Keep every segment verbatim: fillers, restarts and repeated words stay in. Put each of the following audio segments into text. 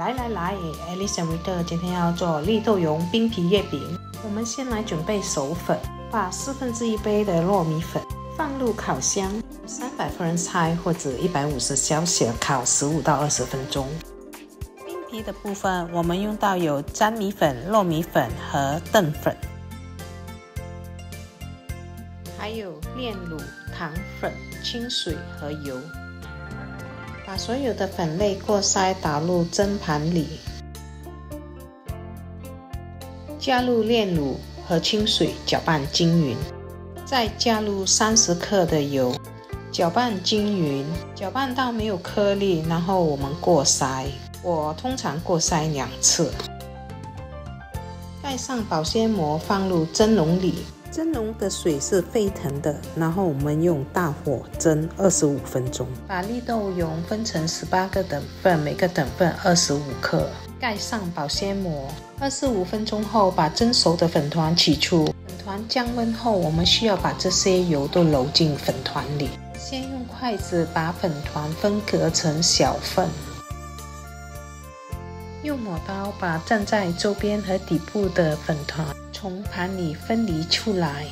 来来来 ，Alice and Rita 今天要做绿豆蓉冰皮月饼。我们先来准备手粉，把四分之一杯的糯米粉放入烤箱，三百克人菜或者一百五十小时烤十五到二十分钟。冰皮的部分，我们用到有粘米粉、糯米粉和淀粉，还有炼乳、糖粉、清水和油。把所有的粉类过筛打入蒸盘里，加入炼乳和清水搅拌均匀，再加入三十克的油，搅拌均匀，搅拌到没有颗粒，然后我们过筛。我通常过筛两次。盖上保鲜膜，放入蒸笼里。蒸笼的水是沸腾的，然后我们用大火蒸二十五分钟。把绿豆蓉分成十八个等份，每个等份二十五克，盖上保鲜膜。二十五分钟后，把蒸熟的粉团取出。粉团降温后，我们需要把这些油都揉进粉团里。先用筷子把粉团分隔成小份，用抹刀把站在周边和底部的粉团从盘里分离出来，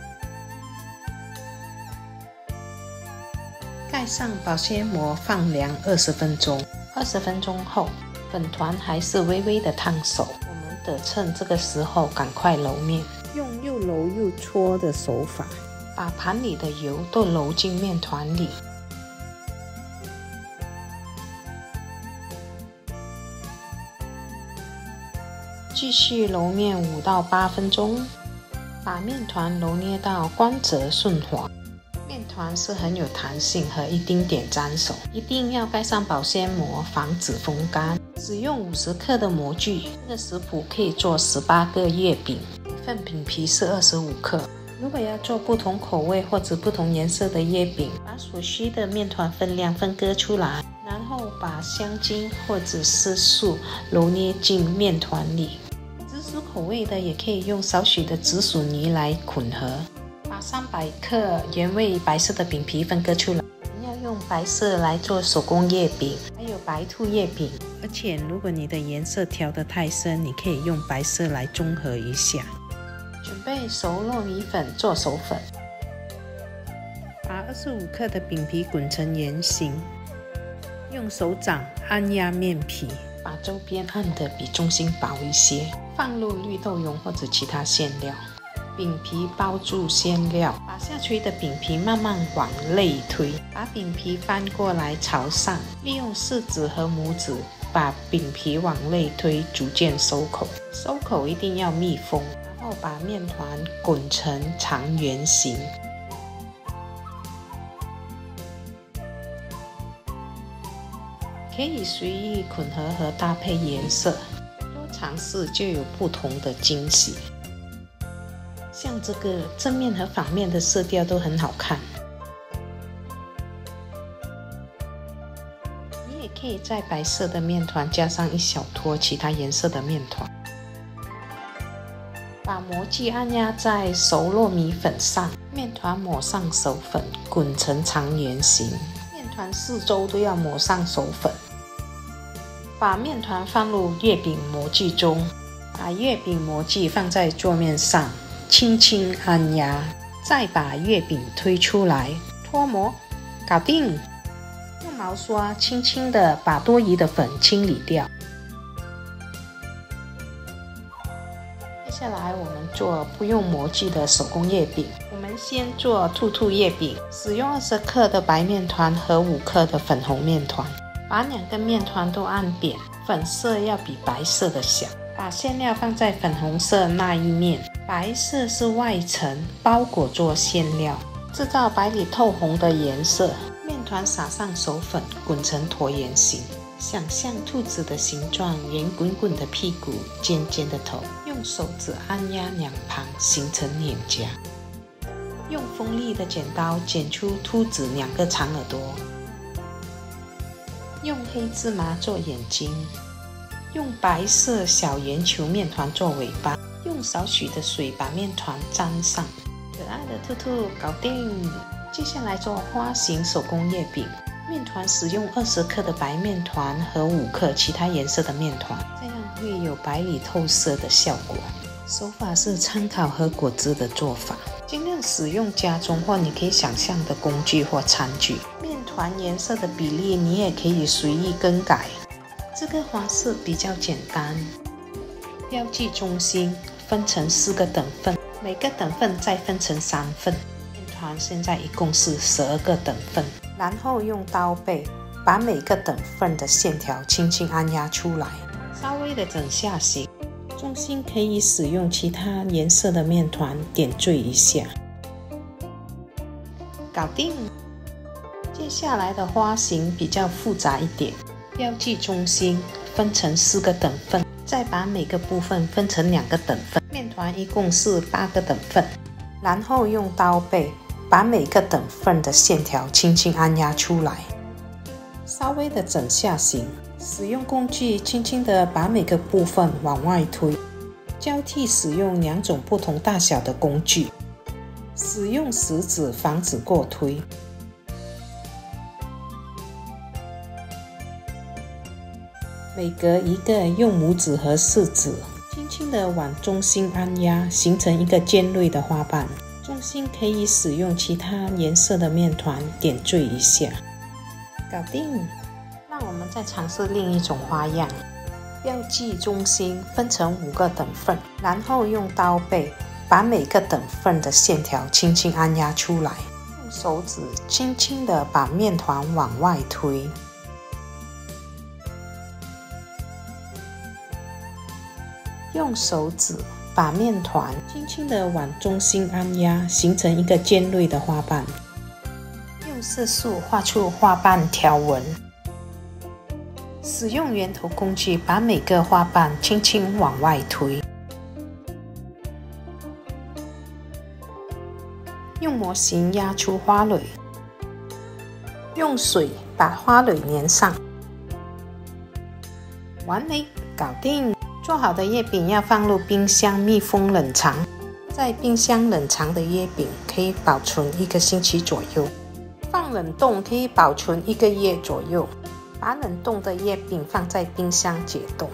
盖上保鲜膜放凉二十分钟。二十分钟后，粉团还是微微的烫手，我们得趁这个时候赶快揉面，用又揉又搓的手法，把盘里的油都揉进面团里。继续揉面五到八分钟，把面团揉捏到光泽顺滑。面团是很有弹性和一丁点粘手，一定要盖上保鲜膜，防止风干。只用五十克的模具，这个食谱可以做十八个月饼。一份饼皮是二十五克。如果要做不同口味或者不同颜色的月饼，把所需的面团分量分割出来，然后把香精或者是素揉捏进面团里。紫薯口味的也可以用少许的紫薯泥来混合。把三百克原味白色的饼皮分割出来。要用白色来做手工月饼，还有白兔月饼。而且如果你的颜色调得太深，你可以用白色来中和一下。准备熟糯米粉做手粉，把二十五克的饼皮滚成圆形，用手掌按压面皮，把周边按得比中心薄一些，放入绿豆蓉或者其他馅料，饼皮包住馅料，把下垂的饼皮慢慢往内推，把饼皮翻过来朝上，利用食指和拇指把饼皮往内推，逐渐收口，收口一定要密封，然后把面团滚成长圆形。可以随意混合和搭配颜色，多尝试就有不同的惊喜。像这个正面和反面的色调都很好看。你也可以在白色的面团加上一小坨其他颜色的面团。把模具按压在熟糯米粉上，面团抹上手粉，滚成长圆形。面团四周都要抹上手粉。把面团放入月饼模具中，把月饼模具放在桌面上，轻轻按压，再把月饼推出来，脱模，搞定。用毛刷轻轻地把多余的粉清理掉。接下来我们做不用模具的手工月饼。我们先做兔兔月饼，使用二十克的白面团和五克的粉红面团，把两个面团都按扁，粉色要比白色的小。把馅料放在粉红色那一面，白色是外层，包裹做馅料，制造白里透红的颜色。面团撒上手粉，滚成椭圆形。想象兔子的形状，圆滚滚的屁股，尖尖的头，用手指按压两旁，形成脸颊。用锋利的剪刀剪出兔子两个长耳朵。用黑芝麻做眼睛。用白色小圆球面团做尾巴。用少许的水把面团沾上。可爱的兔兔搞定。接下来做花形手工月饼。 面团使用二十克的白面团和五克其他颜色的面团，这样会有白里透色的效果。手法是参考和果汁的做法，尽量使用家中或你可以想象的工具或餐具。面团颜色的比例你也可以随意更改。这个方式比较简单。标记中心，分成四个等份，每个等份再分成三份。面团现在一共是十二个等份，然后用刀背把每个等份的线条轻轻按压出来，稍微的整下形。中心可以使用其他颜色的面团点缀一下，搞定。接下来的花型比较复杂一点，标记中心，分成四个等份，再把每个部分分成两个等份。面团一共是八个等份，然后用刀背把每个等份的线条轻轻按压出来，稍微的整下形。使用工具轻轻的把每个部分往外推，交替使用两种不同大小的工具，使用食指防止过推。每隔一个用拇指和食指轻轻的往中心按压，形成一个尖锐的花瓣。中心可以使用其他颜色的面团点缀一下，搞定。让我们再尝试另一种花样，标记中心，分成五个等份，然后用刀背把每个等份的线条轻轻按压出来，用手指轻轻的把面团往外推，用手指把面团轻轻的往中心按压，形成一个尖锐的花瓣，用色素画出花瓣条纹。使用圆头工具把每个花瓣轻轻往外推，用模型压出花蕊，用水把花蕊粘上，完美，搞定。做好的月饼要放入冰箱密封冷藏，在冰箱冷藏的月饼可以保存一个星期左右，放冷冻可以保存一个月左右。把冷冻的月饼放在冰箱解冻。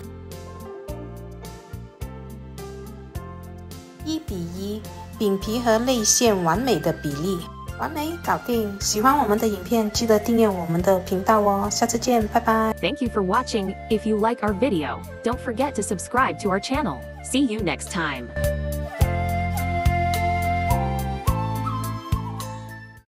一比一，饼皮和内馅完美的比例，完美，搞定。喜欢我们的影片，记得订阅我们的频道哦。下次见，拜拜。 Thank you for watching. If you like our video, don't forget to subscribe to our channel. See you next time.